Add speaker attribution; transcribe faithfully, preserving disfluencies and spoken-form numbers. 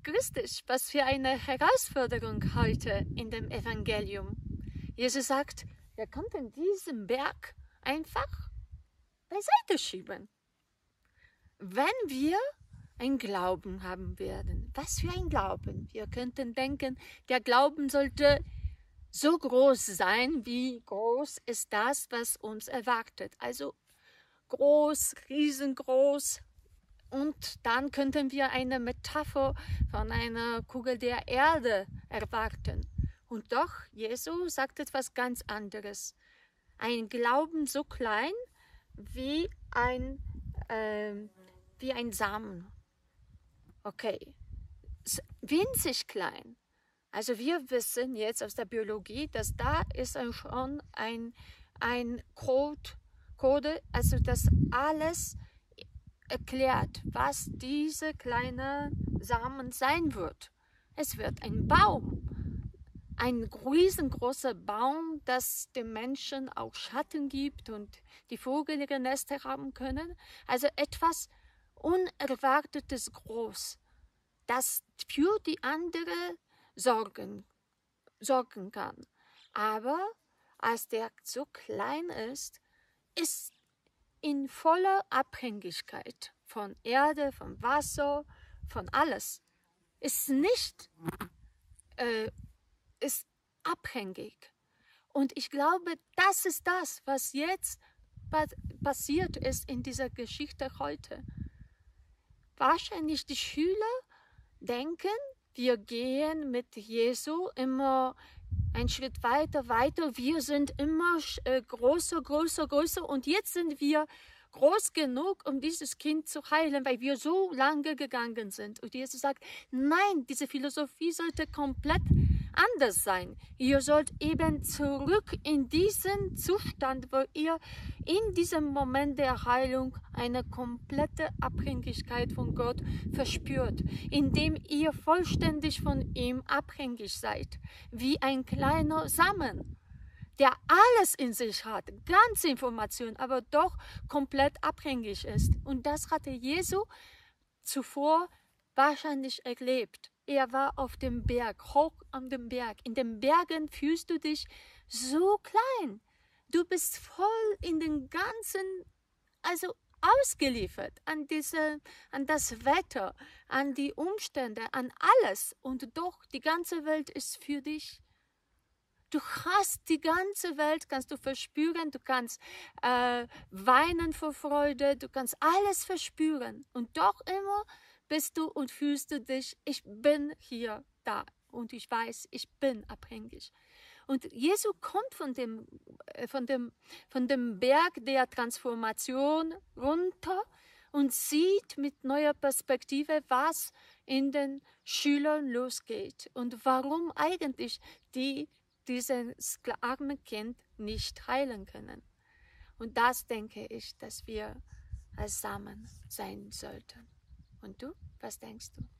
Speaker 1: grüß dich, was für eine Herausforderung heute in dem Evangelium. Jesus sagt, wir könnten diesen Berg einfach beiseite schieben. Wenn wir ein Glauben haben werden, was für ein Glauben? Wir könnten denken, der Glauben sollte so groß sein, wie groß ist das, was uns erwartet. Also groß, riesengroß. Und dann könnten wir eine Metapher von einer Kugel der Erde erwarten. Und doch, Jesus sagt etwas ganz anderes. Ein Glauben so klein wie ein, äh, wie ein Samen. Okay, winzig klein. Also wir wissen jetzt aus der Biologie, dass da ist schon ein, ein Code, Code, also das alles erklärt, was diese kleine Samen sein wird. Es wird ein Baum, ein riesengroßer Baum, das dem Menschen auch Schatten gibt und die Vögel ihre Nester haben können. Also etwas Unerwartetes groß, das für die andere sorgen, sorgen kann. Aber als der so klein ist, ist in voller Abhängigkeit von Erde, von Wasser, von alles. Ist nicht, äh, ist abhängig. Und ich glaube, das ist das, was jetzt passiert ist in dieser Geschichte heute. Wahrscheinlich die Schüler denken, wir gehen mit Jesu immer einen Schritt weiter, weiter. Wir sind immer äh, größer, größer, größer. Und jetzt sind wir groß genug, um dieses Kind zu heilen, weil wir so lange gegangen sind. Und Jesus sagt, nein, diese Philosophie sollte komplett anders sein. Ihr sollt eben zurück in diesen Zustand, wo ihr in diesem Moment der Heilung eine komplette Abhängigkeit von Gott verspürt, indem ihr vollständig von ihm abhängig seid, wie ein kleiner Samen, der alles in sich hat, ganze Information, aber doch komplett abhängig ist. Und das hatte Jesu zuvor wahrscheinlich erlebt. Er war auf dem Berg, hoch an dem Berg. In den Bergen fühlst du dich so klein. Du bist voll in den ganzen, also ausgeliefert an diese, an das Wetter, an die Umstände, an alles. Und doch, die ganze Welt ist für dich. Du hast die ganze Welt, kannst du verspüren, du kannst äh, weinen vor Freude, du kannst alles verspüren. Und doch immer bist du und fühlst du dich, ich bin hier da und ich weiß, ich bin abhängig. Und Jesu kommt von dem, von dem, von dem Berg der Transformation runter und sieht mit neuer Perspektive, was in den Schülern losgeht und warum eigentlich die dieses arme Kind nicht heilen können. Und das denke ich, dass wir als Samen sein sollten. Und du, was denkst du?